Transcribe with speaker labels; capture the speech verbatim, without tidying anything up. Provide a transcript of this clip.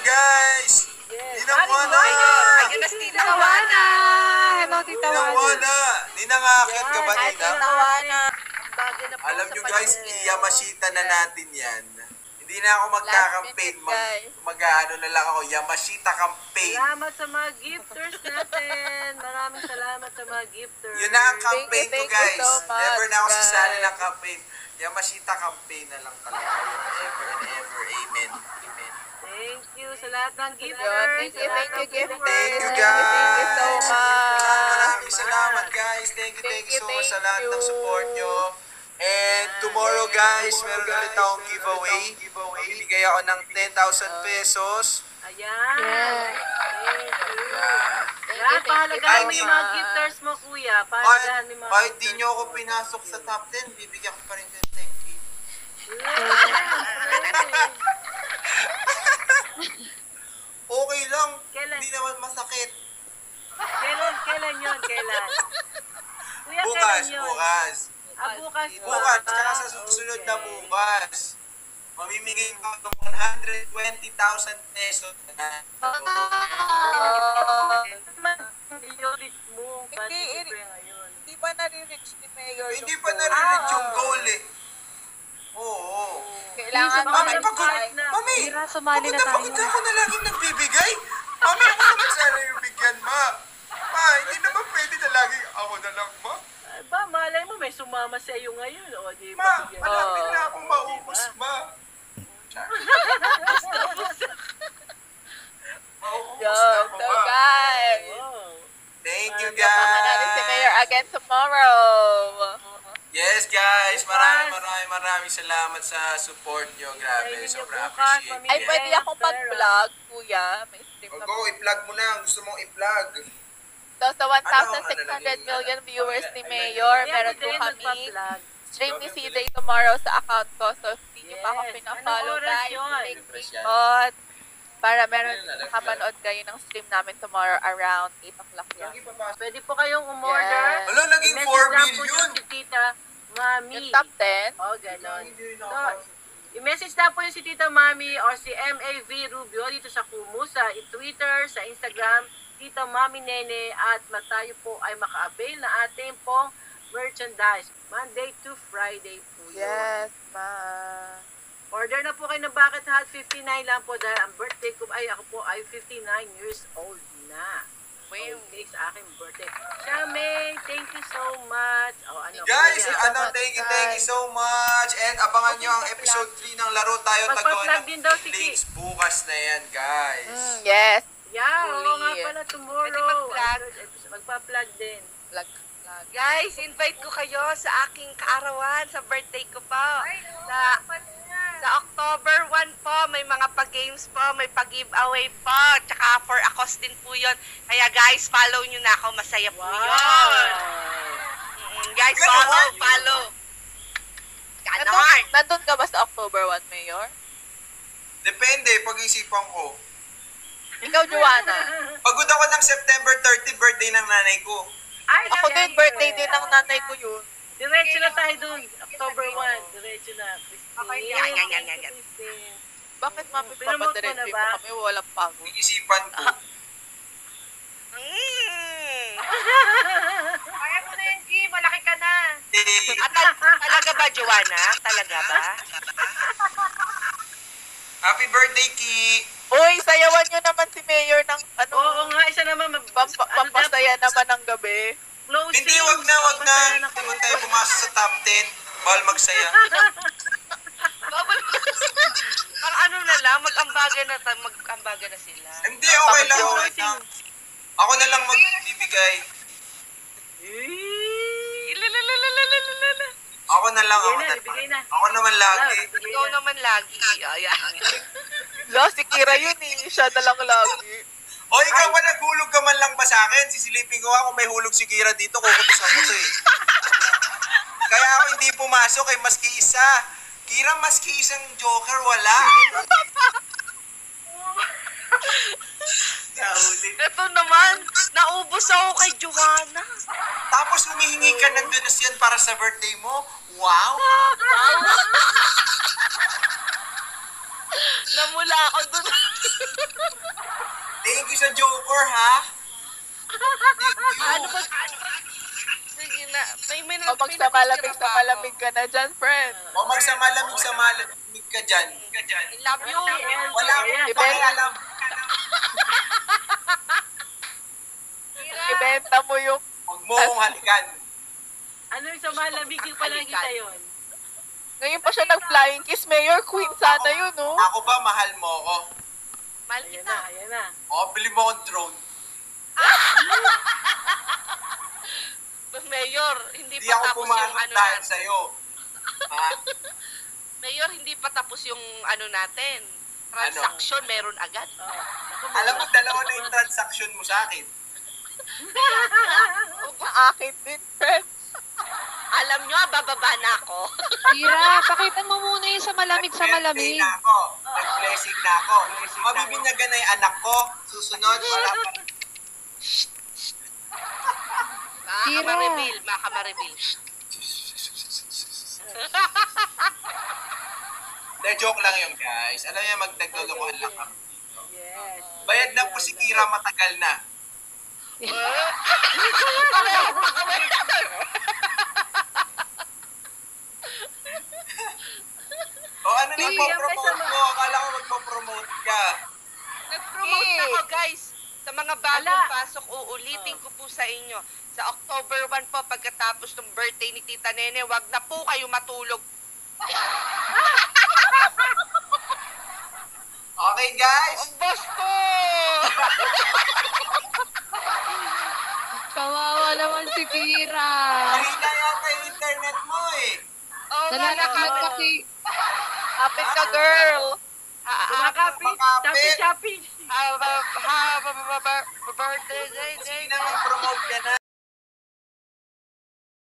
Speaker 1: guys!
Speaker 2: Yes.
Speaker 1: Ninang Wana!
Speaker 3: Ayun na si Tita Wana! Hello, Tita
Speaker 1: Ninang
Speaker 3: Wana!
Speaker 1: Wana! Ninang akit ka ba,
Speaker 2: Ay,
Speaker 1: Nina?
Speaker 2: Tita Wana. Bagay na po
Speaker 1: Alam
Speaker 2: sa
Speaker 1: nyo guys,
Speaker 2: panahon.
Speaker 1: i-Yamashita na natin yan. Hindi na ako magka-campaign.
Speaker 3: Last minute, guys.
Speaker 1: Mag-ano na lang ako, Yamashita campaign.
Speaker 2: Salamat sa mga gifters natin. Maraming salamat sa mga gifters.
Speaker 1: Yun na ang campaign
Speaker 3: Thank you,
Speaker 1: ko,
Speaker 3: thank you
Speaker 1: guys.
Speaker 3: so much,
Speaker 1: Never na ako
Speaker 3: guys.
Speaker 1: sasali ng campaign. Yamashita campaign na lang talaga. Ever and ever. Amen. Amen.
Speaker 2: Thank you sa lahat ng gifters.
Speaker 3: Yun, thank you,
Speaker 2: sa lahat
Speaker 3: thank you,
Speaker 2: ng
Speaker 3: gifters.
Speaker 1: Thank you,
Speaker 3: Thank
Speaker 1: guys.
Speaker 3: you, thank you so much.
Speaker 1: Maraming salamat, guys. Thank you, thank you so much sa lahat ng support nyo. And tomorrow, guys, meron ulit akong giveaway. Mamimigay ako ng ten thousand pesos.
Speaker 2: Ayan.
Speaker 3: Yes.
Speaker 2: Thank you.
Speaker 1: Yan.
Speaker 2: Yan, pahalagahan mo yung mga gifters mo, kuya. Pahalagahan mo yung mga
Speaker 1: Kahit di
Speaker 2: gifters
Speaker 1: nyo ako
Speaker 2: mo.
Speaker 1: pinasok sa top ten, bibigyan ko pa rin ng ten K. Okay lang.
Speaker 2: Kailan?
Speaker 1: Hindi naman masakit.
Speaker 2: Kailan, kailan yun? Kailan? Kuya,
Speaker 1: Bukas,
Speaker 2: kailan yun?
Speaker 1: bukas.
Speaker 2: Ah, bukas ba?
Speaker 1: Bukas, tsaka sa susunod na bukas. Mamimigay ko ng one hundred twenty thousand pesos na.
Speaker 2: I-reach mo. Pati
Speaker 3: Hindi,
Speaker 2: ko yung ngayon.
Speaker 3: Hindi pa nare-reach ni Mayor yung
Speaker 1: Hindi pa
Speaker 3: goal.
Speaker 1: nare-reach yung
Speaker 2: Ah.
Speaker 1: goal eh. Oo.
Speaker 3: Kailangan
Speaker 2: Please,
Speaker 1: Mami,
Speaker 2: Mami,
Speaker 1: pagod.
Speaker 2: kahit na.
Speaker 1: Mami,
Speaker 3: Mira, sumali
Speaker 1: pagod
Speaker 3: na
Speaker 1: na
Speaker 3: tayo.
Speaker 1: pagod ako na laging nagbibigay. Mami, ako naman sana yung bigyan, ma. Ma, hindi naman pwede na laging ako na lang, ma.
Speaker 2: Ay, ba, malay mo, may sumama sa iyo ngayon. O, di
Speaker 1: Ma,
Speaker 2: ba? bigyan-
Speaker 1: malapit na
Speaker 3: Oh.
Speaker 1: akong maubos, ma. Maubos
Speaker 3: Yo,
Speaker 1: na ako,
Speaker 3: so
Speaker 1: ma.
Speaker 3: guys,
Speaker 2: Wow.
Speaker 1: Thank you,
Speaker 3: samahan natin si
Speaker 1: guys.
Speaker 3: Mayor again tomorrow.
Speaker 1: Yes, guys. Maraming maraming maraming salamat sa support nyo. Grabe,
Speaker 2: Thank you,
Speaker 1: sobrang
Speaker 2: bukas,
Speaker 1: appreciate
Speaker 2: Mami.
Speaker 3: Ay,
Speaker 1: it.
Speaker 3: pwede akong mag-vlog, kuya. May stream
Speaker 1: O,
Speaker 3: na
Speaker 1: go, i-plug mo na. Gusto mong i-plug.
Speaker 3: So, sa one thousand
Speaker 1: Ano,
Speaker 3: six
Speaker 1: ano,
Speaker 3: hundred
Speaker 1: ano,
Speaker 3: million
Speaker 1: ano,
Speaker 3: viewers
Speaker 1: ano,
Speaker 3: ni
Speaker 1: ano,
Speaker 3: Mayor,
Speaker 2: Kaya
Speaker 3: meron
Speaker 2: ako
Speaker 3: po
Speaker 2: din
Speaker 3: kami
Speaker 2: nagpa-vlog.
Speaker 3: stream ni C J tomorrow sa account ko. So, if hindi nyo pa ako
Speaker 2: Yes.
Speaker 3: pinafollow,
Speaker 2: Anong oras
Speaker 3: guys,
Speaker 2: yun?
Speaker 3: click screenshot. Para meron makapanood kayo ng stream namin tomorrow around eight o'clock yan.
Speaker 2: Pwede po kayong umorder.
Speaker 3: Yes.
Speaker 1: Wala, naging
Speaker 2: I-message
Speaker 1: four
Speaker 2: lang po
Speaker 1: million.
Speaker 2: yung si Tita Mami.
Speaker 3: Yung top ten,
Speaker 2: O, ganon. So, i-message na po yung si Tita Mami or si M A V Rubio dito sa Kumu, sa Twitter, sa Instagram, Tita Mami Nene, at tayo po ay maka-avail na ating pong merchandise. Monday to Friday po yun.
Speaker 3: yes, ma.
Speaker 2: Order na po kayo ng Bucket Hat, fifty-nine lang po dahil ang birthday ko ay ako po ay fifty-nine years old na. Okay, sa aking birthday. Shame, thank you so much. O, ano,
Speaker 1: Guys,
Speaker 2: kuya?
Speaker 1: ano, thank you, thank you so much. And abangan nyo ang episode three ng Laro Tayo Taguan
Speaker 2: Magpa-plug din daw si
Speaker 1: ng links bukas na yan, guys.
Speaker 3: Mm, yes,
Speaker 2: Yeah, oo nga
Speaker 3: Huli.
Speaker 2: pala tomorrow.
Speaker 4: Pwede mag-plug?
Speaker 2: Magpa-plug din.
Speaker 3: vlog, vlog.
Speaker 4: Guys, invite ko kayo sa aking kaarawan, sa birthday ko po. Sa, sa October one po, may mga pa-games po, may pa-giveaway po, tsaka for a cause din po yun. Kaya guys, follow nyo na ako, masaya po
Speaker 2: Wow!
Speaker 4: yun. Mm, guys,
Speaker 1: Ganon.
Speaker 4: follow, follow.
Speaker 3: Nandun,
Speaker 4: Ganon.
Speaker 3: nandun ka ba sa October one, Mayor?
Speaker 1: Depende, pag-isipan ko.
Speaker 3: Ikaw, Joanna.
Speaker 1: Pagod ako ng September thirty, birthday ng nanay ko.
Speaker 2: Ay,
Speaker 3: Ako
Speaker 2: okay.
Speaker 3: din, birthday din ng nanay ko yun.
Speaker 2: Diretso na tayo dun. October one. Diretso na. Christine.
Speaker 4: Yan, yan, yan, yan, yan.
Speaker 2: Christine.
Speaker 3: Bakit mami
Speaker 2: Pinamot mo
Speaker 3: papadirect
Speaker 2: na
Speaker 3: mo
Speaker 2: ba?
Speaker 3: kami? Walang pagod.
Speaker 1: Pag-isipan ko.
Speaker 4: Mm.
Speaker 2: Kaya mo na yan, G. Malaki ka na.
Speaker 1: Eh,
Speaker 4: At tal- talaga ba, Joanna? Talaga ba?
Speaker 1: Happy birthday, Ki!
Speaker 3: Uy, sayawan nyo naman si Mayor ng ano,
Speaker 2: Oo nga, isa naman. Mag-
Speaker 3: pampa-
Speaker 2: ano dapat?
Speaker 3: pampasaya naman ng gabi.
Speaker 2: Closing.
Speaker 1: Hindi, wag na, wag na.
Speaker 2: Pampasaya
Speaker 1: Hindi mo tayo pumasok sa top ten. Bawal magsaya.
Speaker 4: Parang ano na lang, mag-ambaga na, ta- mag-ambaga na sila.
Speaker 1: Hindi, okay lang. Okay
Speaker 2: Closing.
Speaker 1: lang. Ako na lang magbibigay.
Speaker 2: Eh.
Speaker 4: Ilalalalalalalala.
Speaker 1: Ako na lang. Ako,
Speaker 2: Bigay na,
Speaker 1: na,
Speaker 2: bigay na.
Speaker 1: ako naman lagi.
Speaker 2: Bigay
Speaker 4: Ikaw
Speaker 2: na.
Speaker 4: naman lagi. Ayan.
Speaker 3: La, si Kira yun eh. Siya na lang lagi.
Speaker 1: O ikaw ba naghulog ka man lang ba sa akin? Sisilipin ko nga kung may hulog si Kira dito, kukutusan ko to eh. Kaya ako hindi pumasok eh, maski isa. Kira, maski isang joker, wala. Nahuli.
Speaker 4: Ito naman, naubos ako kay Joanna.
Speaker 1: Tapos humihingi ka ng donasyon para sa birthday mo? Wow!
Speaker 4: Namula ako dun.
Speaker 1: Thank you sa Joker, ha?
Speaker 4: Ano ba? Sige na. May, may,
Speaker 3: O magsamalamig sa malamig ka na dyan, friend.
Speaker 1: O magsamalamig sa malamig ka dyan.
Speaker 4: I love you.
Speaker 1: Wala akong
Speaker 3: Ibe-
Speaker 1: pakialam.
Speaker 3: Ibenta mo yung...
Speaker 1: Huwag mo akong halikan.
Speaker 2: Ano yung sa malamig yung palagita yun?
Speaker 3: Ngayon pa siya nag-flying kiss. Mayor, queen sana yun, no?
Speaker 1: Ako ba, mahal mo ako?
Speaker 4: Mahal
Speaker 2: Ayan
Speaker 4: kita.
Speaker 2: na, ayan na.
Speaker 1: O, bili mo akong drone.
Speaker 4: Mayor, hindi
Speaker 1: Hindi
Speaker 4: pa
Speaker 1: ako
Speaker 4: tapos yung
Speaker 1: pumanot
Speaker 4: ano
Speaker 1: dahil
Speaker 4: natin.
Speaker 1: sa'yo. Ha?
Speaker 4: Mayor, hindi pa tapos yung ano natin. Transaction, meron agad.
Speaker 2: Oh, naku,
Speaker 1: Alam mo, dalawa na yung transaction mo sa akin.
Speaker 3: Aakit din, friend.
Speaker 4: Alam nyo, bababa na ako.
Speaker 5: Tira, pakita mo muna yung sa malamig sa
Speaker 1: Nag-birthday
Speaker 5: malamig.
Speaker 1: na ako. Nag-blessing na ako. Mabibinyagan na yung anak ko. Susunod, wala pa.
Speaker 4: Makakama-reveal, makakama-reveal.
Speaker 1: De, joke lang yun, guys. Alam niya, magdagdolokohan lang kami.
Speaker 2: Yes.
Speaker 1: Bayad na po si Kira, matagal na. O ano na
Speaker 5: Bigyan
Speaker 1: ipopromote mo? Akala ko magpopromote ka.
Speaker 4: Nag-promote
Speaker 3: Eh.
Speaker 4: na ako, guys. Sa mga bagong
Speaker 2: Ala.
Speaker 4: pasok, uulitin ko po sa inyo. Sa October first po, pagkatapos ng birthday ni Tita Nene, wag na po kayo matulog.
Speaker 1: Okay, guys.
Speaker 4: Ang boss ko!
Speaker 5: Kawawa naman si Kira.
Speaker 1: Mahina yata yung internet mo eh.
Speaker 4: Oo nga,
Speaker 5: Nalala
Speaker 4: nakaka-
Speaker 5: nagpaki...
Speaker 3: Kapit ka, girl.
Speaker 4: Ah, ah,
Speaker 2: Kumakapit.
Speaker 1: Kumakapit.
Speaker 2: Tapos shopping.
Speaker 4: ah, ah, ah, ah, ah, ah, ah, birthday, day, day,
Speaker 1: Sige na, mag-promote ka na.